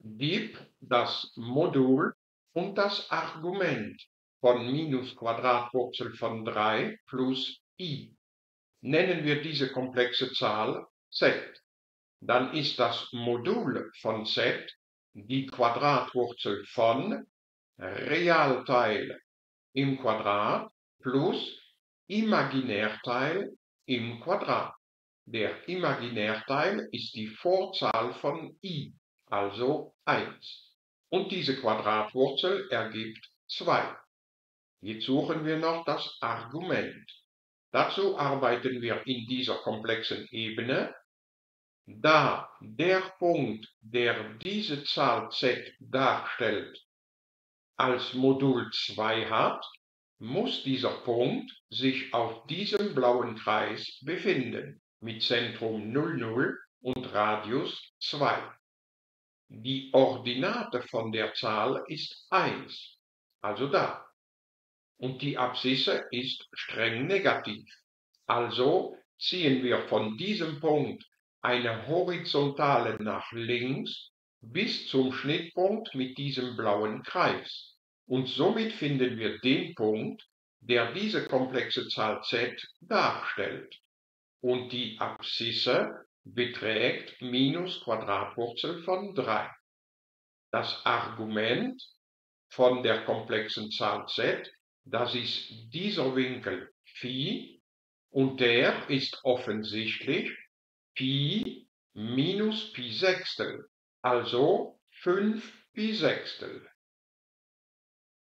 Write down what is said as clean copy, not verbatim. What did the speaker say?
Gib das Modul und das Argument von minus Quadratwurzel von 3 plus i. Nennen wir diese komplexe Zahl z. Dann ist das Modul von z die Quadratwurzel von Realteil im Quadrat plus Imaginärteil im Quadrat. Der Imaginärteil ist die Vorzahl von i, also 1. Und diese Quadratwurzel ergibt 2. Jetzt suchen wir noch das Argument. Dazu arbeiten wir in dieser komplexen Ebene. Da der Punkt, der diese Zahl z darstellt, als Modul 2 hat, muss dieser Punkt sich auf diesem blauen Kreis befinden, mit Zentrum 00 und Radius 2. Die Ordinate von der Zahl ist 1, also da. Und die Abszisse ist streng negativ. Also ziehen wir von diesem Punkt eine Horizontale nach links bis zum Schnittpunkt mit diesem blauen Kreis. Und somit finden wir den Punkt, der diese komplexe Zahl z darstellt. Und die Abszisse beträgt minus Quadratwurzel von 3. Das Argument von der komplexen Zahl z, das ist dieser Winkel Phi, und der ist offensichtlich Pi minus Pi Sechstel, also 5 Pi Sechstel.